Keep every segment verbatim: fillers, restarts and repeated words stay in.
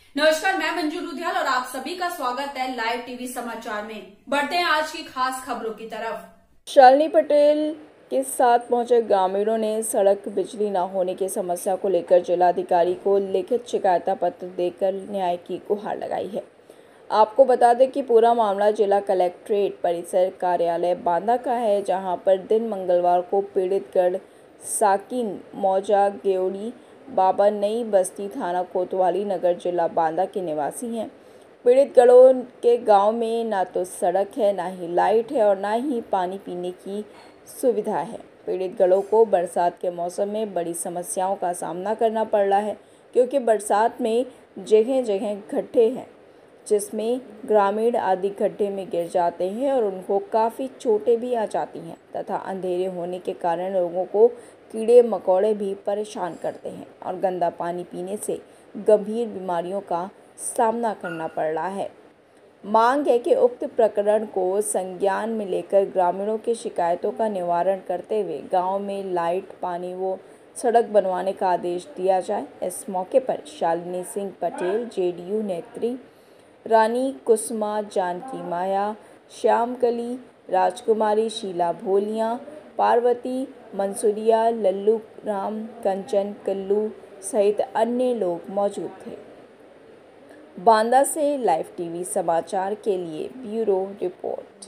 नमस्कार, मैं मंजू लुधियाल और आप सभी का स्वागत है लाइव टीवी समाचार में। बढ़ते हैं आज की खास खबरों की तरफ। शालिनी पटेल के साथ पहुंचे ग्रामीणों ने सड़क बिजली न होने की समस्या को लेकर जिलाधिकारी को लिखित शिकायत पत्र देकर न्याय की गुहार लगाई है। आपको बता दें कि पूरा मामला जिला कलेक्ट्रेट परिसर कार्यालय बांदा का है, जहां पर दिन मंगलवार को पीड़ित गढ़ साकिन मौजा गेवड़ी बाबा नई बस्ती थाना कोतवाली नगर जिला बांदा के निवासी हैं। पीड़ित गढ़ों के गांव में ना तो सड़क है, ना ही लाइट है और ना ही पानी पीने की सुविधा है। पीड़ित गढ़ों को बरसात के मौसम में बड़ी समस्याओं का सामना करना पड़ रहा है, क्योंकि बरसात में जगह जगह गड्ढे हैं, जिसमें ग्रामीण आदि गड्ढे में गिर जाते हैं और उनको काफ़ी चोटें भी आ जाती हैं तथा अंधेरे होने के कारण लोगों को कीड़े मकोड़े भी परेशान करते हैं और गंदा पानी पीने से गंभीर बीमारियों का सामना करना पड़ रहा है। मांग है कि उक्त प्रकरण को संज्ञान में लेकर ग्रामीणों की शिकायतों का निवारण करते हुए गांव में लाइट, पानी व सड़क बनवाने का आदेश दिया जाए। इस मौके पर शालिनी सिंह पटेल, जेडीयू नेत्री, रानी कुसुमा, जानकी माया, श्यामकली, राजकुमारी, शीला भोलिया, पार्वती मंसूरिया, लल्लू राम, कंचन, कल्लू सहित अन्य लोग मौजूद थे। बांदा से लाइव टीवी समाचार के लिए ब्यूरो रिपोर्ट।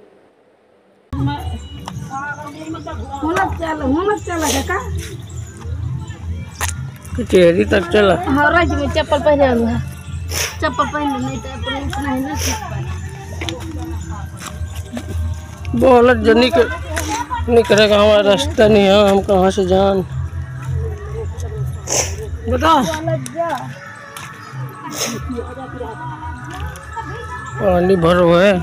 कचहरी तक चला। हाँ, राज में चप्पल पहने हुआ चप्पल पहने नहीं तो पुलिस नहीं ना बोलत जनी के निकलेगा, हमारा रास्ता नहीं है, हम कहाँ से जान बता। पानी भरो है।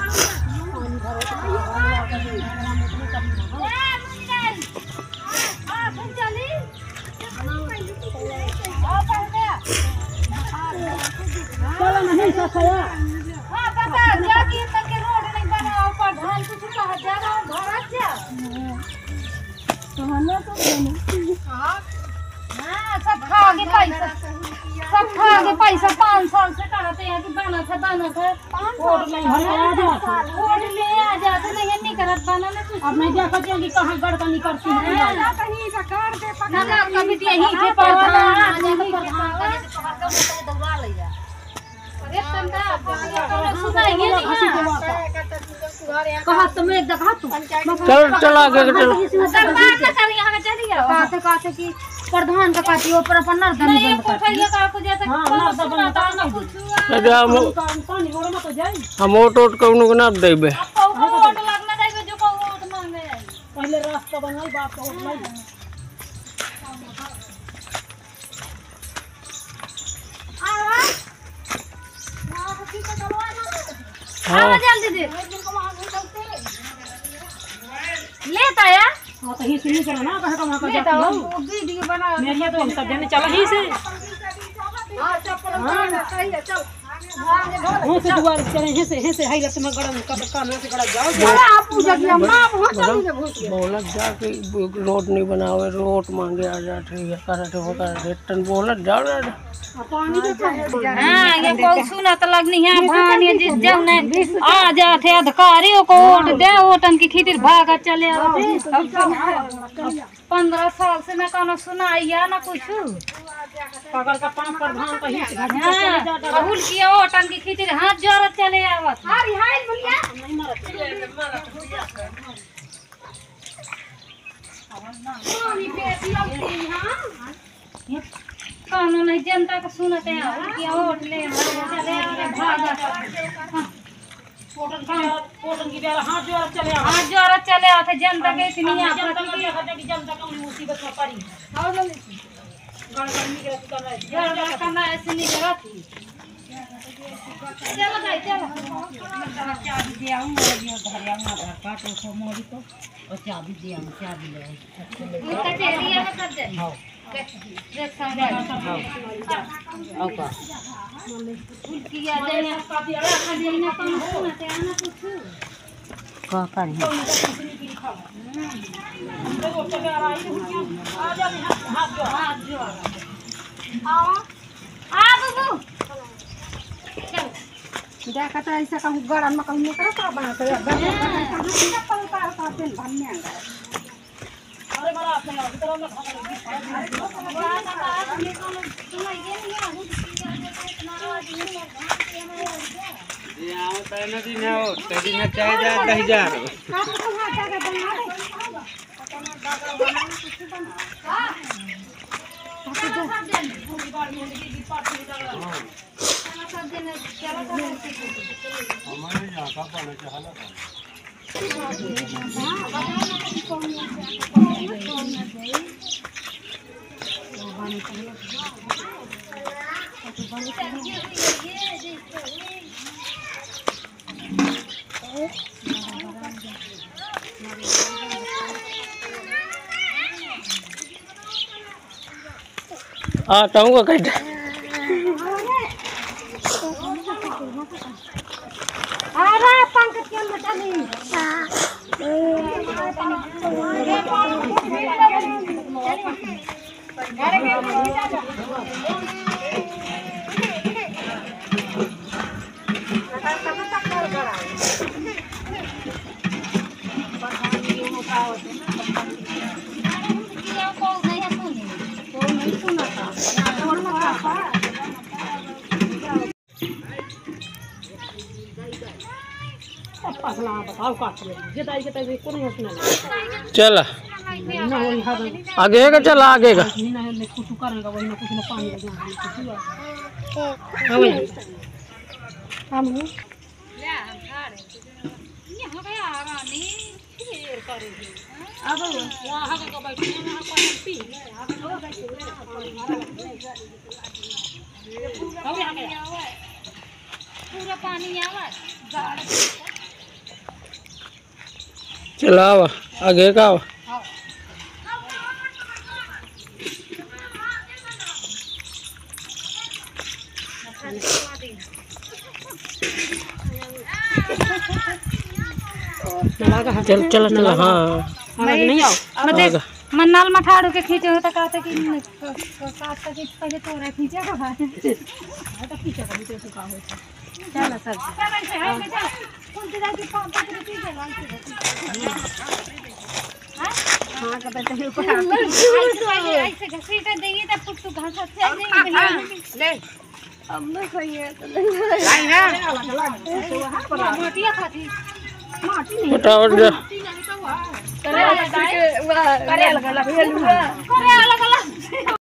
सब खा के पैसा सब खा के पैसा पाँच साल से कहते हैं कि बना था बना था वोट नहीं वोट ले आ जाते नहीं नहीं करत बना ना कुछ। अब मैं देखा कि कहाँ गड़कनी करती है ना कहीं सरकार के पकड़ ना कभी यही से प्रधान आ जाए प्रधान का तो दौड़ा ले जा। अरे तंदा सुनाइए कहा तुम एक दफा तू चल चल आगे चलो। सरकार का चल यहां चली आओ कहते कहते कि प्रधान का काटी ऊपर अपन नर्दन बंद कर ये का को जाता हां नर्दन बंद ना पूछो अबे हम पानी गोड़ में तो जाई हम वोट वोट कौनो को ना देबे। वोट लगना देबे जो को वोट मांगे आई पहले रास्ता बनाई बाप का वोट नहीं आवा ना ठीक है चलवा ना हां जल्दी दे लेता है। हाँ तो ही सुनी चला ना कहाँ कहाँ का जाती हो वीडियो बना मेरी तो हम सब जाने चला ही से हां चप्पल उतार सही है चल हां से दुआर चले ही से ही से हाई रत में गड़म का काम से गड़ा जाओ आप पूजा की मां बहुत चली है बहुत बोलत जा के रोड नहीं बनावे, रोड मांगे आ जाते है करते हो कर रिटर्न बोलत जाओ रे पानी के हां ये को सुनत लगनी है भानी जिस जौने आ जाते अधिकारियों को वोट दे वोटन की खातिर भागा चले आते। पंद्रह साल से मैं कहना सुनाइया ना कुछ पकड़ का पांच प्रधान का ही चले जाता राहुल की वोटन की खातिर हाथ जोड़त चले आवत। अरे हाय बोलिया नहीं मारत पानी पेटी आती हां कानून नहीं जनता को सुनते हैं उनकी वोट ले चले आगे भागा वोटन का वोटन की बेरा हाथ जोड़ चले हाथ जोड़ चले आते जनता के इतनी आफत की जनता को मुसीबत में पड़ी है और गड़गड़ी के कर रहा है गड़गड़ा करना ऐसे नहीं करती। चलो भाई चलो चाबी दे आऊं मोरी घर आऊं आधार कार्ड को मोरी को और चाबी दे आऊं चाबी ले कचहरी में कर दे। हां देख सामने आओ का किया देने पाती आ खड़ी ना कौन सुनते आना कुछ का करी आ जा हाथ जो हाथ जो आ आ बाबू देखा तो ऐसा कहूँ गरम में कहूँ नहीं करा का बना तो यार कहाँ पर का का पेन बनने आ गया अरे बड़ा आपने ना इधर में यहाँ पहले दिन हो तेरी में चाहे जा दस हजार हमारे यहाँ का पाना चाहला आता हूँ कैसे अरे पंकज के मचा नहीं चल आगे का चल आगे का पूरा पानी आवा चला आवा आगे का आवा चल चल चल हाँ नहीं आओ मैं मैं नाल मठाड़ू के खींचे हो तो कहते कि काट के पहले तोरा खींचे का भाई तो खींचे का तो का हो चल सर कौन सी जाके पांच रुपए दे हां का बेटा के ऊपर ऐसे घसी का देंगे तब पुट्टू घास से देंगे ले अब मैं सही है तो नहीं है मोटिया खाती माटी नहीं फटाफट जा करे अलग अलग करे अलग अलग करे अलग अलग